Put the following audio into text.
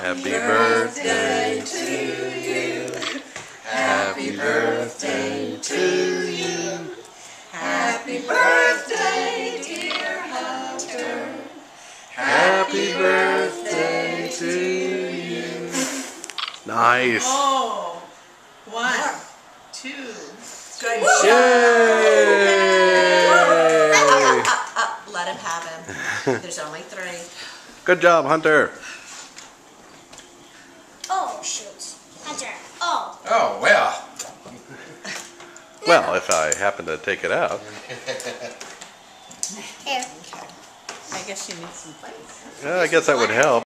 Happy birthday to you. Happy birthday to you. Happy birthday, dear Hunter. Happy birthday to you. Nice. Oh, 1, 2. Good Yay! Let him have him. There's only 3. Good job, Hunter. Oh, shoot. Hunter. Oh. Oh, well. Well, if I happen to take it out. Here. I guess you need some plates. I guess that would help.